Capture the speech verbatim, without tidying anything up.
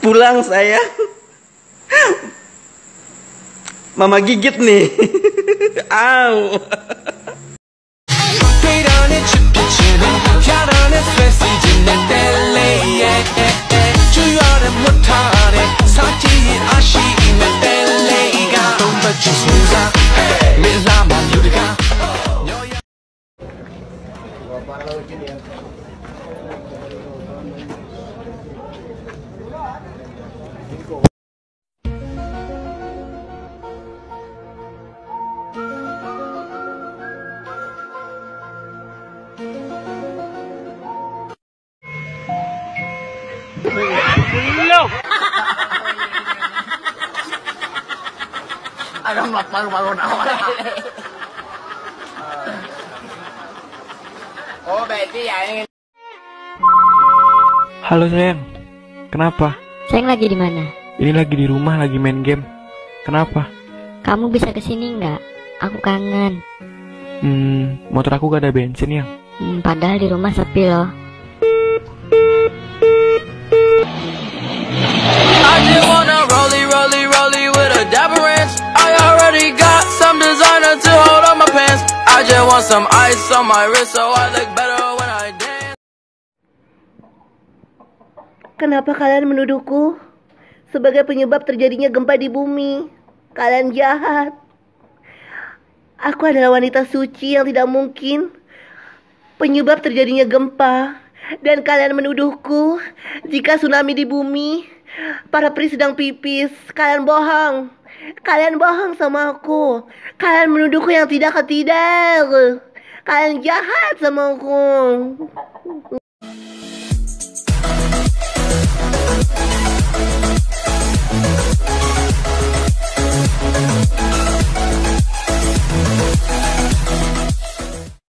Pulang sayang. Mama gigit nih. Au. Belum. Ada malu-malu naon. Oh, berarti ya ini. Halo sayang, kenapa? Sayang lagi di mana? Ini lagi di rumah, lagi main game. Kenapa? Kamu bisa kesini nggak? Aku kangen. Hmm, motor aku gak ada bensin ya. Hmm, padahal di rumah sepi loh. I just wanna rollie, rollie, rollie with a dapper ranch. I already got some designer to hold on my pants. I just want some ice on my wrist so I look better when I dance. Kenapa kalian menuduhku sebagai penyebab terjadinya gempa di bumi? Kalian jahat. Aku adalah wanita suci yang tidak mungkin penyebab terjadinya gempa. Dan kalian menuduhku jika tsunami di bumi, para peri sedang pipis. Kalian bohong. Kalian bohong sama aku. Kalian menuduhku yang tidak ke tidak. Kalian jahat sama aku.